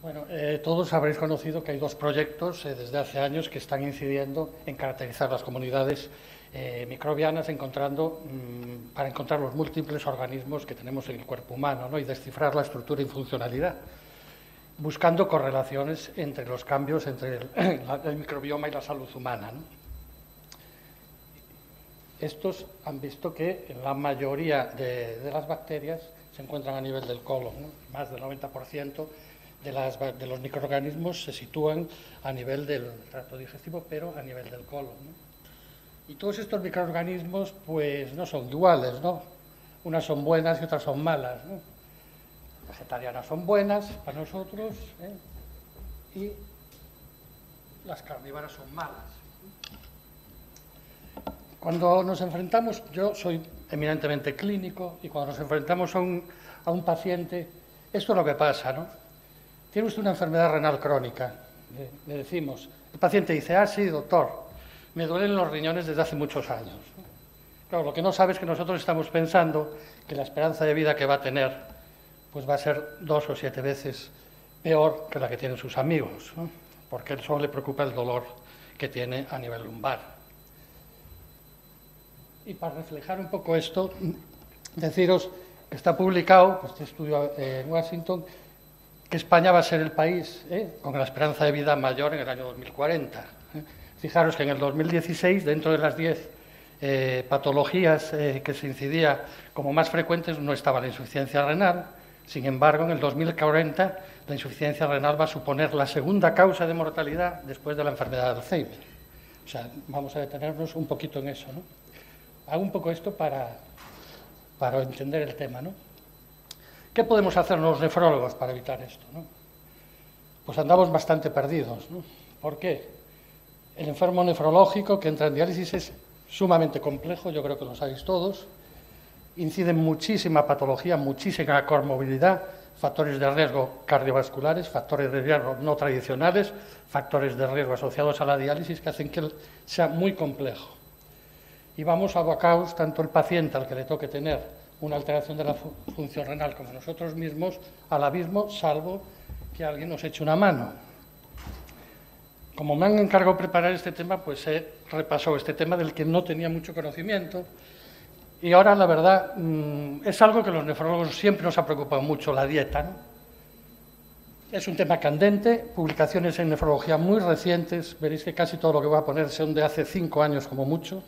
Bueno, todos habréis conocido que hay dos proyectos desde hace años que están incidiendo en caracterizar las comunidades microbianas para encontrar los múltiples organismos que tenemos en el cuerpo humano, ¿no? Y descifrar la estructura y funcionalidad, buscando correlaciones entre los cambios entre el microbioma y la salud humana, ¿no? Estos han visto que la mayoría de las bacterias se encuentran a nivel del colon, ¿no? Más del 90% de los microorganismos se sitúan a nivel del tracto digestivo, pero a nivel del colon, ¿no? Y todos estos microorganismos, pues, no son iguales, ¿no? Unas son buenas y otras son malas, ¿no? Las vegetarianas son buenas para nosotros, y las carnívoras son malas. Cuando nos enfrentamos, yo soy eminentemente clínico, y cuando nos enfrentamos a un paciente, esto es lo que pasa, ¿no? Tiene usted una enfermedad renal crónica, le decimos. El paciente dice, sí, doctor, me duelen los riñones desde hace muchos años. Claro, lo que no sabe es que nosotros estamos pensando que la esperanza de vida que va a tener pues va a ser 2 o 7 veces peor que la que tienen sus amigos, ¿no? Porque a él solo le preocupa el dolor que tiene a nivel lumbar. Y para reflejar un poco esto, deciros que está publicado, este estudio en Washington, que España va a ser el país con la esperanza de vida mayor en el año 2040. Fijaros que en el 2016, dentro de las 10 patologías que se incidía como más frecuentes, no estaba la insuficiencia renal. Sin embargo, en el 2040, la insuficiencia renal va a suponer la segunda causa de mortalidad después de la enfermedad de Alzheimer. O sea, vamos a detenernos un poquito en eso, ¿no? Hago un poco esto para entender el tema, ¿no? ¿Qué podemos hacer los nefrólogos para evitar esto, ¿no? Pues andamos bastante perdidos, ¿no? ¿Por qué? El enfermo nefrológico que entra en diálisis es sumamente complejo, yo creo que lo sabéis todos, incide en muchísima patología, muchísima comorbilidad, factores de riesgo cardiovasculares, factores de riesgo no tradicionales, factores de riesgo asociados a la diálisis que hacen que sea muy complejo. Y vamos abocados, tanto el paciente al que le toque tener una alteración de la función renal como nosotros mismos, al abismo, salvo que alguien nos eche una mano. Como me han encargado preparar este tema, pues he repasado este tema del que no tenía mucho conocimiento, y ahora, la verdad, es algo que los nefrólogos siempre nos ha preocupado mucho, la dieta, ¿no? Es un tema candente, publicaciones en nefrología muy recientes, veréis que casi todo lo que voy a poner son de hace 5 años como mucho.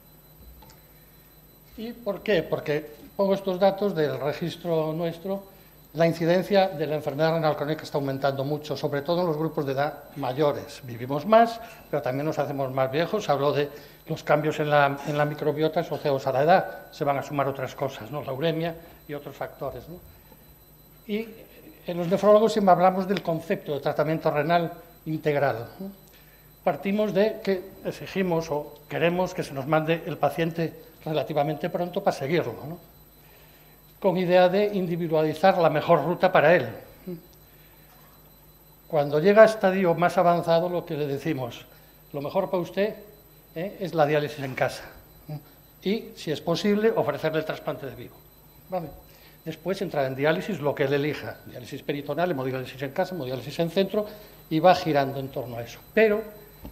¿Y por qué? Porque pongo estos datos del registro nuestro. La incidencia de la enfermedad renal crónica está aumentando mucho, sobre todo en los grupos de edad mayores. Vivimos más, pero también nos hacemos más viejos. Hablo de los cambios en la microbiota asociados a la edad. Se van a sumar otras cosas, ¿no? La uremia y otros factores, ¿no? Y en los nefrólogos siempre hablamos del concepto de tratamiento renal integral, ¿no? Partimos de que exigimos o queremos que se nos mande el paciente relativamente pronto para seguirlo, ¿no? Con idea de individualizar la mejor ruta para él. Cuando llega a estadio más avanzado, lo que le decimos, lo mejor para usted es la diálisis en casa. Y, si es posible, ofrecerle el trasplante de vivo, ¿vale? Después entra en diálisis lo que él elija, diálisis peritoneal, hemodiálisis en casa, hemodiálisis en centro, y va girando en torno a eso. Pero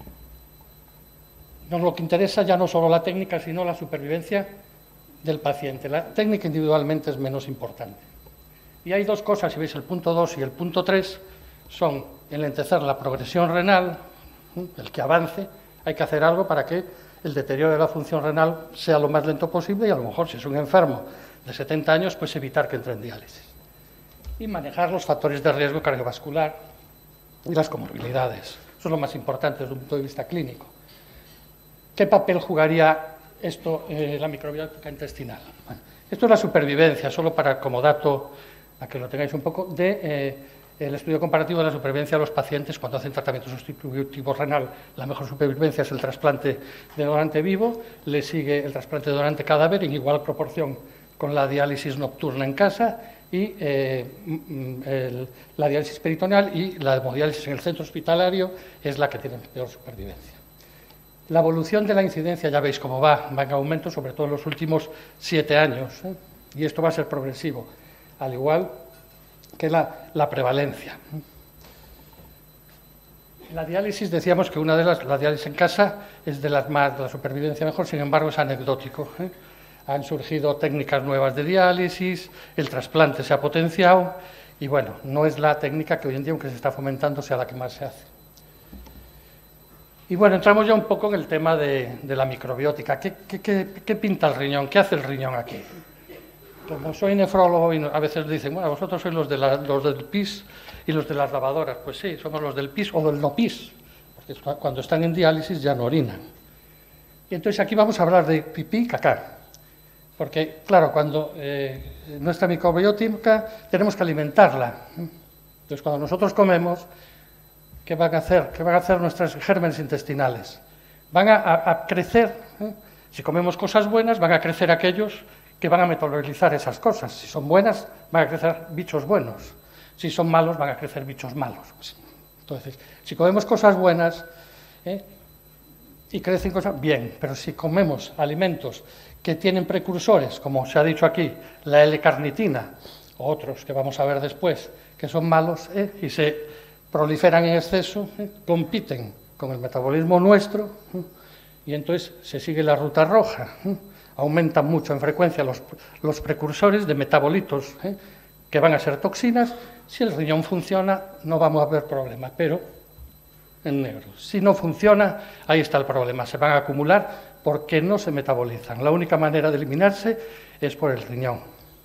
lo que interesa ya no solo la técnica, sino la supervivencia del paciente. La técnica individualmente es menos importante. Y hay dos cosas, si veis el punto 2 y el punto 3, son enlentecer la progresión renal, el que avance. Hay que hacer algo para que el deterioro de la función renal sea lo más lento posible y a lo mejor, si es un enfermo de 70 años, pues evitar que entre en diálisis. Y manejar los factores de riesgo cardiovascular y las comorbilidades. Eso es lo más importante desde un punto de vista clínico. ¿Qué papel jugaría esto, la microbiota intestinal? Bueno, esto es la supervivencia, solo como dato, a que lo tengáis un poco, el estudio comparativo de la supervivencia de los pacientes cuando hacen tratamiento sustitutivo renal. La mejor supervivencia es el trasplante de donante vivo, le sigue el trasplante de donante cadáver en igual proporción con la diálisis nocturna en casa y la diálisis peritoneal, y la hemodiálisis en el centro hospitalario es la que tiene peor supervivencia. La evolución de la incidencia, ya veis cómo va en aumento, sobre todo en los últimos 7 años, y esto va a ser progresivo, al igual que la prevalencia. La diálisis, decíamos que una de la diálisis en casa es de la supervivencia mejor, sin embargo es anecdótico. Han surgido técnicas nuevas de diálisis, el trasplante se ha potenciado y bueno, no es la técnica que hoy en día, aunque se está fomentando, sea la que más se hace. Y bueno, entramos ya un poco en el tema de la microbiótica. ¿Qué pinta el riñón? ¿Qué hace el riñón aquí? Como soy nefrólogo y a veces dicen, bueno, vosotros sois los del PIS y los de las lavadoras. Pues sí, somos los del PIS o del no PIS, porque cuando están en diálisis ya no orinan. Y entonces aquí vamos a hablar de pipí y cacá. Porque, claro, cuando nuestra microbiótica tenemos que alimentarla. Entonces, cuando nosotros comemos, ¿qué van a hacer? ¿Qué van a hacer nuestros gérmenes intestinales? Van a crecer, si comemos cosas buenas, van a crecer aquellos que van a metabolizar esas cosas. Si son buenas, van a crecer bichos buenos. Si son malos, van a crecer bichos malos. Entonces, si comemos cosas buenas y crecen cosas, bien, pero si comemos alimentos que tienen precursores, como se ha dicho aquí, la L-carnitina, o otros que vamos a ver después, que son malos y se proliferan en exceso, compiten con el metabolismo nuestro y entonces se sigue la ruta roja. Aumentan mucho en frecuencia los precursores de metabolitos que van a ser toxinas. Si el riñón funciona, no vamos a ver problema, pero en negro. Si no funciona, ahí está el problema. Se van a acumular porque no se metabolizan. La única manera de eliminarse es por el riñón.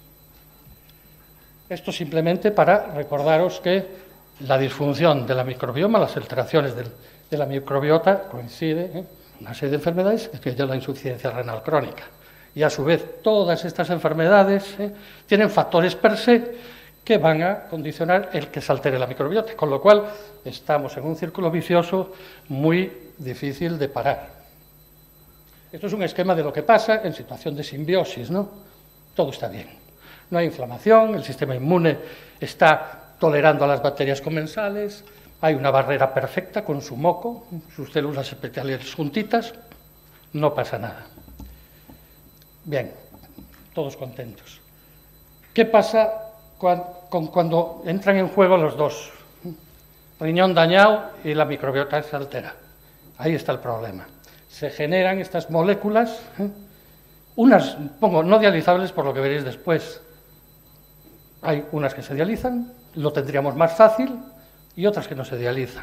Esto simplemente para recordaros que la disfunción de la microbioma, las alteraciones de la microbiota, coincide una serie de enfermedades, que es la insuficiencia renal crónica. Y a su vez, todas estas enfermedades tienen factores per se que van a condicionar el que se altere la microbiota, con lo cual estamos en un círculo vicioso muy difícil de parar. Esto es un esquema de lo que pasa en situación de simbiosis, ¿no? Todo está bien. No hay inflamación, el sistema inmune está tolerando a las bacterias comensales, hay una barrera perfecta con su moco, sus células epiteliales juntitas, no pasa nada. Bien, todos contentos. ¿Qué pasa cuando entran en juego los dos? Riñón dañado y la microbiota se altera. Ahí está el problema. Se generan estas moléculas, unas, pongo, no dializables por lo que veréis después. Hay unas que se dializan, lo tendríamos más fácil, y otras que no se dializan.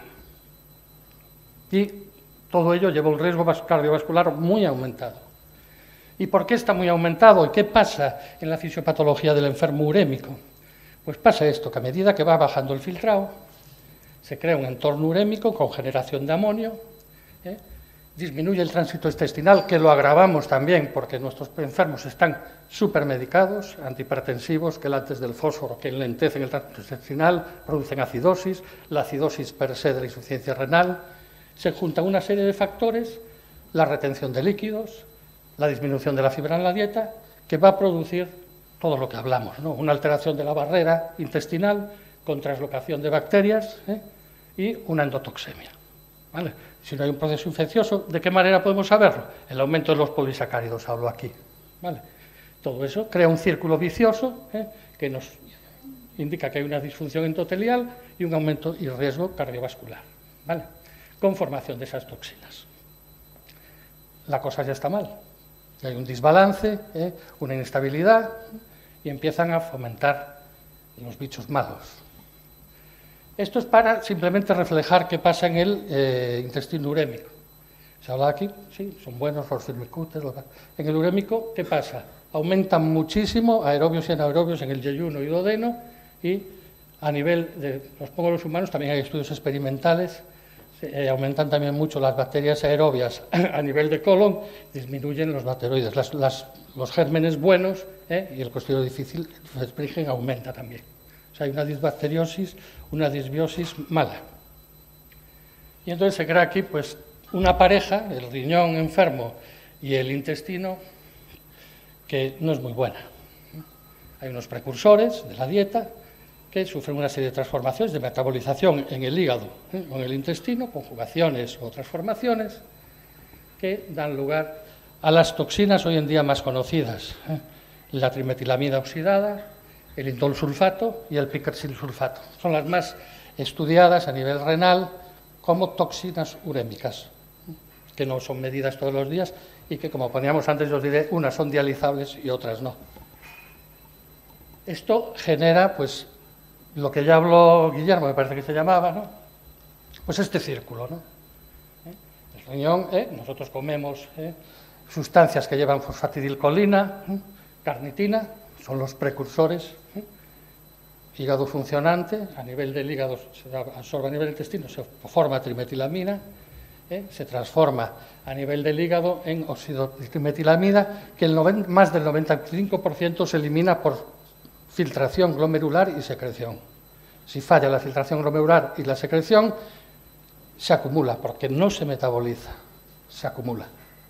Y todo ello lleva un riesgo cardiovascular muy aumentado. ¿Y por qué está muy aumentado? ¿Y qué pasa en la fisiopatología del enfermo urémico? Pues pasa esto, que a medida que va bajando el filtrado, se crea un entorno urémico con generación de amonio, disminuye el tránsito intestinal, que lo agravamos también porque nuestros enfermos están supermedicados, antihipertensivos, quelantes del fósforo que enlentecen el tránsito intestinal, producen acidosis, la acidosis per se de la insuficiencia renal. Se juntan una serie de factores, la retención de líquidos, la disminución de la fibra en la dieta, que va a producir todo lo que hablamos, ¿no? Una alteración de la barrera intestinal con translocación de bacterias y una endotoxemia. ¿Vale? Si no hay un proceso infeccioso, ¿de qué manera podemos saberlo? El aumento de los polisacáridos, hablo aquí. ¿Vale? Todo eso crea un círculo vicioso que nos indica que hay una disfunción endotelial y un aumento y riesgo cardiovascular. ¿Vale? Con formación de esas toxinas. La cosa ya está mal. Hay un desbalance, una inestabilidad y empiezan a fomentar los bichos malos. Esto es para simplemente reflejar qué pasa en el intestino urémico. Se habla aquí, sí, son buenos los firmicutes. En el urémico, ¿qué pasa? Aumentan muchísimo aerobios y anaerobios en el yeyuno y duodeno y a nivel de los humanos también hay estudios experimentales, aumentan también mucho las bacterias aerobias a nivel de colon, disminuyen los bacteroides, los gérmenes buenos y el colesterol difícil, el Sprigen aumenta también. O sea, hay una disbacteriosis, una disbiosis mala. Y entonces se crea aquí pues, una pareja, el riñón enfermo y el intestino, que no es muy buena. Hay unos precursores de la dieta que sufren una serie de transformaciones de metabolización en el hígado o en el intestino, conjugaciones o transformaciones, que dan lugar a las toxinas hoy en día más conocidas. La trimetilamida oxidada, el indol sulfato y el pipersil sulfato. Son las más estudiadas a nivel renal como toxinas urémicas, que no son medidas todos los días y que, como poníamos antes, yo os diré, unas son dializables y otras no. Esto genera, pues, lo que ya habló Guillermo, me parece que se llamaba, ¿no? Pues este círculo, ¿no? El riñón, nosotros comemos sustancias que llevan fosfatidilcolina, carnitina, son los precursores, hígado funcionante, a nivel del hígado se absorbe a nivel del intestino, se forma trimetilamina, se transforma a nivel del hígado en óxido de trimetilamida, que más del 95% se elimina por filtración glomerular y secreción. Si falla la filtración glomerular y la secreción, se acumula, porque no se metaboliza, se acumula.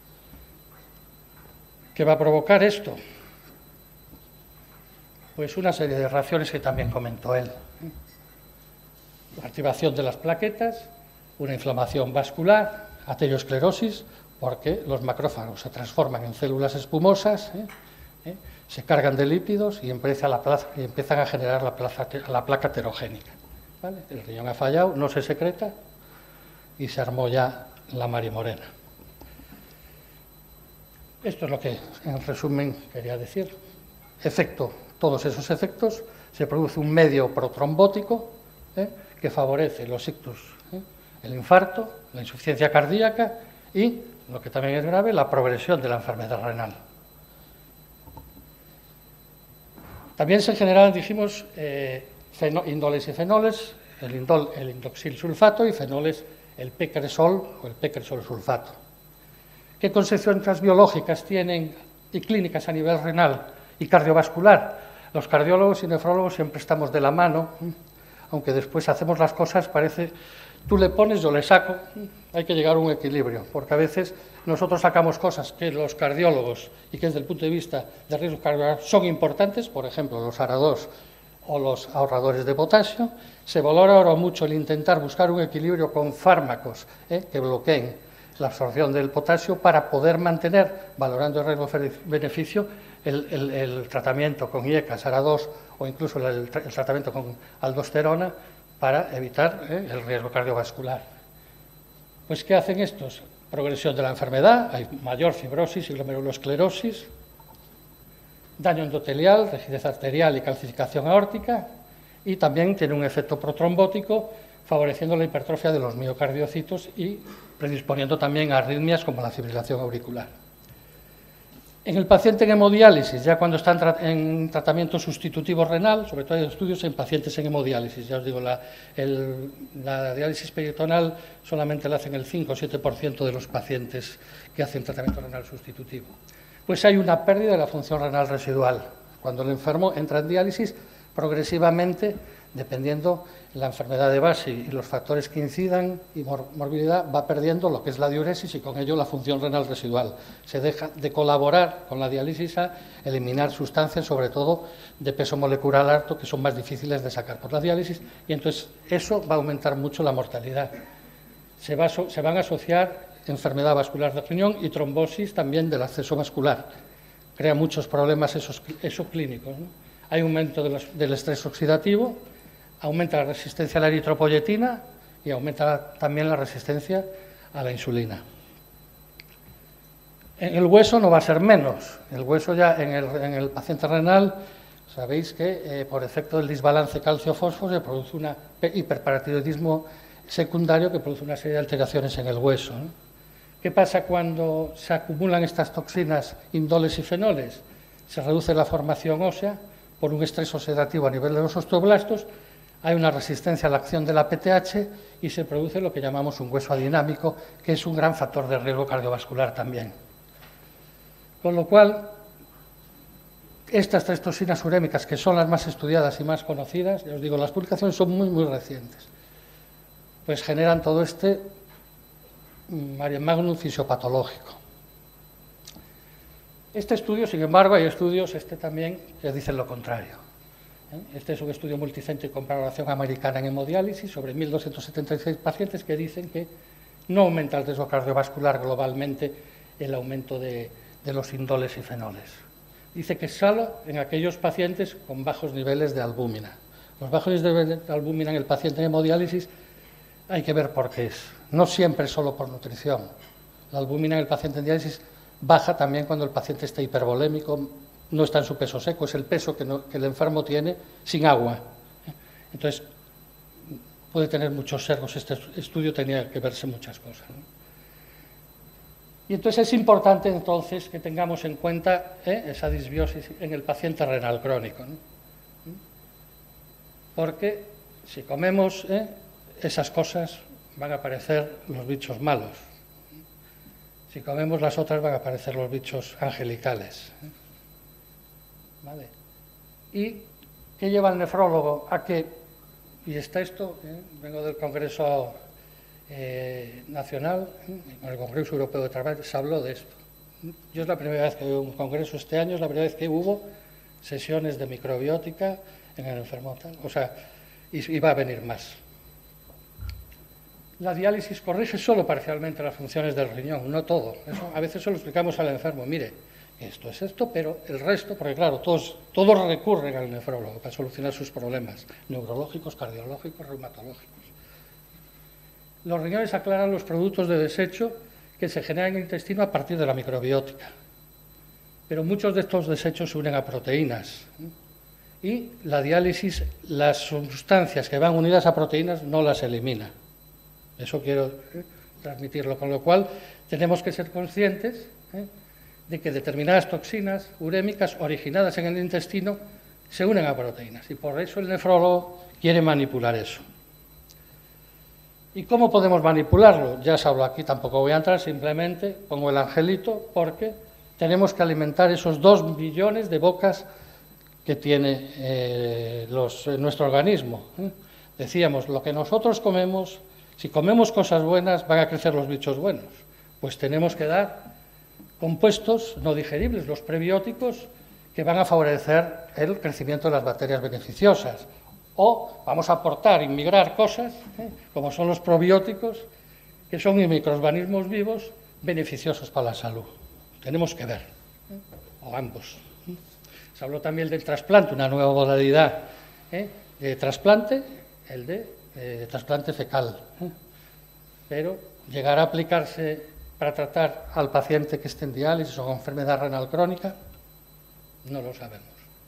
¿Qué va a provocar esto? Pues una serie de reacciones que también comentó él. La activación de las plaquetas, una inflamación vascular, aterosclerosis, porque los macrófagos se transforman en células espumosas, se cargan de lípidos y empiezan a generar la placa heterogénica. ¿Vale? El riñón ha fallado, no se secreta y se armó ya la marimorena. Esto es lo que, en resumen, quería decir. Todos esos efectos, se produce un medio protrombótico que favorece los ictus, el infarto, la insuficiencia cardíaca y, lo que también es grave, la progresión de la enfermedad renal. También se generan, dijimos, indoles y fenoles, el indol, el indoxil sulfato, y fenoles, el pecresol o el pecresol sulfato. ¿Qué consecuencias biológicas tienen y clínicas a nivel renal y cardiovascular? Los cardiólogos y nefrólogos siempre estamos de la mano, aunque después hacemos las cosas, parece, tú le pones, yo le saco, hay que llegar a un equilibrio, porque a veces nosotros sacamos cosas que los cardiólogos y que desde el punto de vista de riesgo cardiovascular son importantes, por ejemplo, los ARA2 o los ahorradores de potasio. Se valora ahora mucho el intentar buscar un equilibrio con fármacos que bloqueen la absorción del potasio para poder mantener, valorando el riesgo-beneficio, el tratamiento con IECAS, ARA2 o incluso el tratamiento con aldosterona para evitar el riesgo cardiovascular. Pues, ¿qué hacen estos? Progresión de la enfermedad, hay mayor fibrosis y glomerulosclerosis, daño endotelial, rigidez arterial y calcificación aórtica, y también tiene un efecto protrombótico, favoreciendo la hipertrofia de los miocardiocitos y predisponiendo también a arritmias como la fibrilación auricular. En el paciente en hemodiálisis, ya cuando está en tratamiento sustitutivo renal, sobre todo hay estudios en pacientes en hemodiálisis, ya os digo, la diálisis peritoneal solamente la hacen el 5 o 7% de los pacientes que hacen tratamiento renal sustitutivo. Pues hay una pérdida de la función renal residual. Cuando el enfermo entra en diálisis, progresivamente, dependiendo la enfermedad de base y los factores que incidan y morbilidad, va perdiendo lo que es la diuresis y con ello la función renal residual. Se deja de colaborar con la diálisis a eliminar sustancias, sobre todo de peso molecular alto, que son más difíciles de sacar por la diálisis, y entonces eso va a aumentar mucho la mortalidad. Se van a asociar enfermedad vascular del riñón y trombosis también del acceso vascular. Crea muchos problemas esos clínicos, ¿no? Hay aumento del estrés oxidativo, aumenta la resistencia a la eritropoyetina y aumenta también la resistencia a la insulina. En el hueso no va a ser menos. El hueso ya en el paciente renal, sabéis que por efecto del desbalance calcio-fósforo se produce un hiperparatiroidismo secundario que produce una serie de alteraciones en el hueso, ¿no? ¿Qué pasa cuando se acumulan estas toxinas, indoles y fenoles? Se reduce la formación ósea por un estrés oxidativo a nivel de los osteoblastos, hay una resistencia a la acción de la PTH y se produce lo que llamamos un hueso adinámico, que es un gran factor de riesgo cardiovascular también. Con lo cual, estas tres toxinas urémicas, que son las más estudiadas y más conocidas, ya os digo, las publicaciones son muy, muy recientes, pues generan todo este mare magnum fisiopatológico. Este estudio, sin embargo, hay estudios, también, que dicen lo contrario. Este es un estudio multicéntrico con valoración americana en hemodiálisis sobre 1.276 pacientes que dicen que no aumenta el riesgo cardiovascular globalmente el aumento de los indoles y fenoles. Dice que solo en aquellos pacientes con bajos niveles de albúmina. Los bajos niveles de albúmina en el paciente en hemodiálisis hay que ver por qué es. No siempre solo por nutrición. La albúmina en el paciente en diálisis baja también cuando el paciente está hipervolémico, no está en su peso seco, es el peso que el enfermo tiene sin agua. Entonces, puede tener muchos sesgos. Este estudio tenía que verse muchas cosas, ¿no? Y entonces es importante entonces que tengamos en cuenta esa disbiosis en el paciente renal crónico, ¿no? Porque si comemos esas cosas van a aparecer los bichos malos. Si comemos las otras van a aparecer los bichos angelicales. ¿Vale? ¿Y qué lleva el nefrólogo a que, y está esto, vengo del Congreso Nacional, con el Congreso Europeo de Trabajo, se habló de esto. Yo es la primera vez que veo un congreso este año, es la primera vez que hubo sesiones de microbiótica en el enfermo tal, o sea, y va a venir más. La diálisis corrige solo parcialmente las funciones del riñón, no todo. Eso a veces se lo explicamos al enfermo, mire, esto es esto, pero el resto, porque claro, todos recurren al nefrólogo para solucionar sus problemas neurológicos, cardiológicos, reumatológicos. Los riñones aclaran los productos de desecho que se generan en el intestino a partir de la microbiótica. Pero muchos de estos desechos se unen a proteínas. Y la diálisis, las sustancias que van unidas a proteínas no las elimina. Eso quiero transmitirlo, con lo cual tenemos que ser conscientes de que determinadas toxinas urémicas originadas en el intestino se unen a proteínas y por eso el nefrólogo quiere manipular eso. ¿Y cómo podemos manipularlo? Ya se habló aquí, tampoco voy a entrar, simplemente pongo el angelito porque tenemos que alimentar esos 2 billones de bocas que tiene nuestro organismo. Decíamos, lo que nosotros comemos, si comemos cosas buenas, van a crecer los bichos buenos. Pues tenemos que dar compuestos no digeribles, los prebióticos, que van a favorecer el crecimiento de las bacterias beneficiosas. O vamos a aportar, inmigrar cosas, como son los probióticos, que son microorganismos vivos beneficiosos para la salud. Tenemos que ver, o ambos. Se habló también del trasplante, una nueva modalidad de trasplante, el de trasplante fecal. Pero llegar a aplicarse para tratar al paciente que esté en diálisis o con enfermedad renal crónica, no lo sabemos.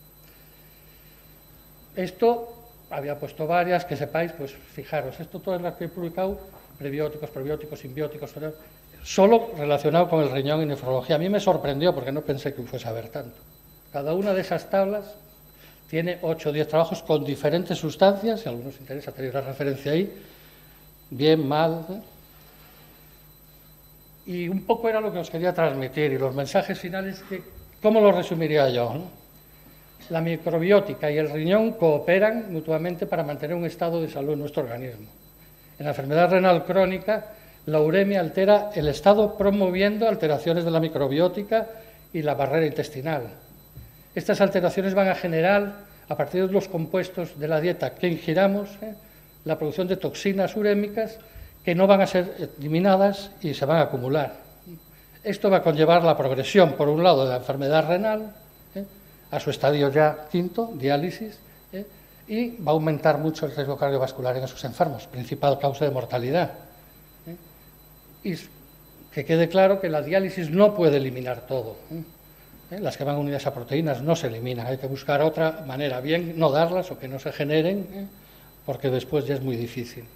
Esto había puesto varias, que sepáis, pues fijaros, esto todo es lo que he publicado, prebióticos, probióticos, simbióticos, solo relacionado con el riñón y nefrología. A mí me sorprendió porque no pensé que fuese a haber tanto. Cada una de esas tablas tiene 8 o 10 trabajos con diferentes sustancias, si a algunos interesa tenéis la referencia ahí, bien, mal. Y un poco era lo que os quería transmitir, y los mensajes finales, ¿cómo los resumiría yo, ¿no? La microbiótica y el riñón cooperan mutuamente para mantener un estado de salud en nuestro organismo. En la enfermedad renal crónica, la uremia altera el estado promoviendo alteraciones de la microbiótica y la barrera intestinal. Estas alteraciones van a generar, a partir de los compuestos de la dieta que ingiramos, la producción de toxinas urémicas que no van a ser eliminadas y se van a acumular. Esto va a conllevar la progresión, por un lado, de la enfermedad renal, a su estadio ya quinto, diálisis, y va a aumentar mucho el riesgo cardiovascular en esos enfermos, principal causa de mortalidad. Y que quede claro que la diálisis no puede eliminar todo. Las que van unidas a proteínas no se eliminan, hay que buscar otra manera, bien no darlas o que no se generen, porque después ya es muy difícil.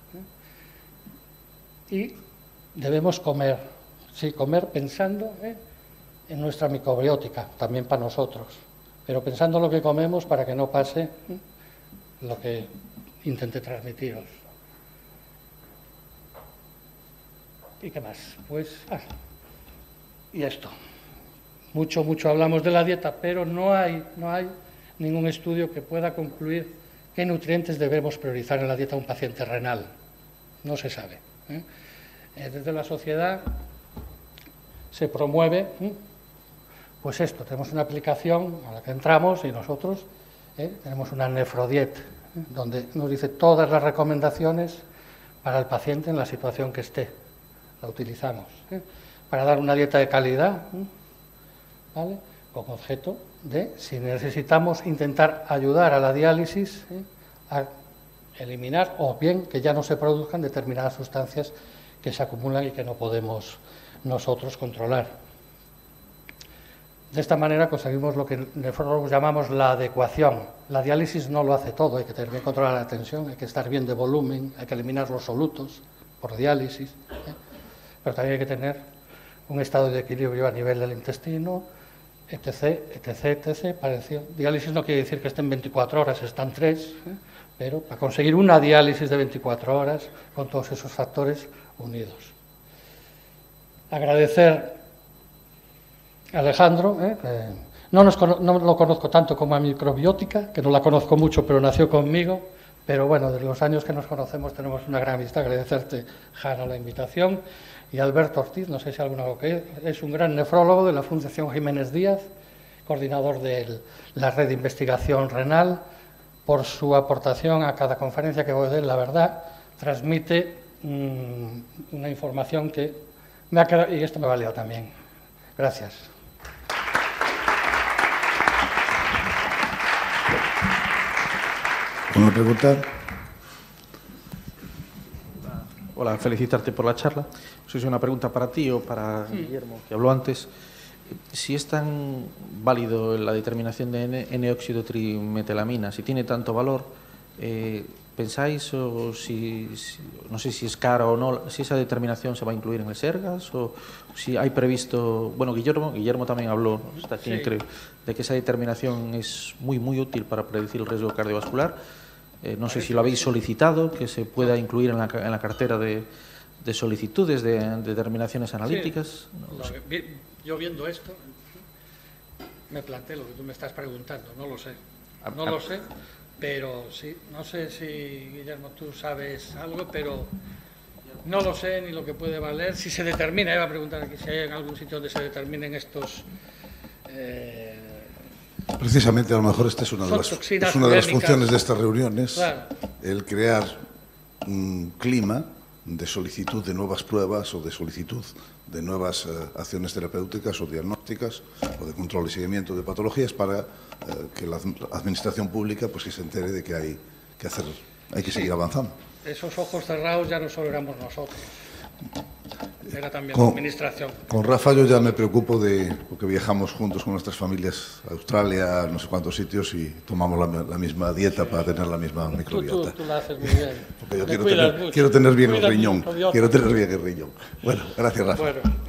Y debemos comer, sí, comer pensando en nuestra microbiótica, también para nosotros, pero pensando en lo que comemos para que no pase lo que intenté transmitiros. ¿Y qué más? Pues, y esto. Mucho hablamos de la dieta, pero no hay ningún estudio que pueda concluir qué nutrientes debemos priorizar en la dieta de un paciente renal. No se sabe. Desde la sociedad se promueve, pues esto, tenemos una aplicación a la que entramos y nosotros tenemos una nefrodiet, donde nos dice todas las recomendaciones para el paciente en la situación que esté. La utilizamos para dar una dieta de calidad, ¿vale? Con objeto de, si necesitamos intentar ayudar a la diálisis a eliminar, o bien que ya no se produzcan determinadas sustancias que se acumulan y que no podemos nosotros controlar. De esta manera conseguimos lo que en nefrólogos llamamos la adecuación. La diálisis no lo hace todo, hay que tener bien controlada la tensión, hay que estar bien de volumen, hay que eliminar los solutos por diálisis, pero también hay que tener un estado de equilibrio a nivel del intestino, etc., etc., etc. Parecido. Diálisis no quiere decir que estén 24 horas, están 3, pero para conseguir una diálisis de 24 horas con todos esos factores unidos. Agradecer a Alejandro, que no lo conozco tanto como a microbiótica, que no la conozco mucho, pero nació conmigo, pero bueno, de los años que nos conocemos tenemos una gran amistad. Agradecerte, Jana, la invitación, y Alberto Ortiz, no sé si alguno que es un gran nefrólogo de la Fundación Jiménez Díaz, coordinador de la red de investigación renal, por su aportación a cada conferencia que voy a dar. La verdad, transmite una información que me ha quedado, y esto me valió también. Gracias. ¿Una pregunta? Hola, felicitarte por la charla. No sé si es una pregunta para ti o para Guillermo, que habló antes. Si es tan válido la determinación de N-óxido trimetelamina, si tiene tanto valor, ¿pensáis o si no sé si es cara o no, si esa determinación se va a incluir en el SERGAS o si hay previsto, bueno, Guillermo también habló, está aquí, sí, creo, de que esa determinación es muy útil para predecir el riesgo cardiovascular? No sé si lo habéis solicitado, que se pueda incluir en la cartera de solicitudes de determinaciones analíticas. Sí, no sé. Yo viendo esto, me planteé lo que tú me estás preguntando, no lo sé. No lo sé, pero sí, no sé si, Guillermo, tú sabes algo, pero no lo sé ni lo que puede valer. Si se determina, iba a preguntar aquí si hay en algún sitio donde se determinen estos... Precisamente, a lo mejor esta es una de las funciones de estas reuniones, claro, el crear un clima de solicitud de nuevas pruebas o de solicitud de nuevas acciones terapéuticas o diagnósticas o de control y seguimiento de patologías para que la administración pública pues que se entere de que hay que seguir avanzando. Esos ojos cerrados ya no solo éramos nosotros. Era también la administración. Con Rafa yo ya me preocupo porque viajamos juntos con nuestras familias a Australia, no sé cuántos sitios, y tomamos la misma dieta para tener la misma microbiota. Tú la haces muy bien. Porque yo quiero tener bien el riñón. Quiero tener bien el riñón. Bueno, gracias, Rafa. Bueno.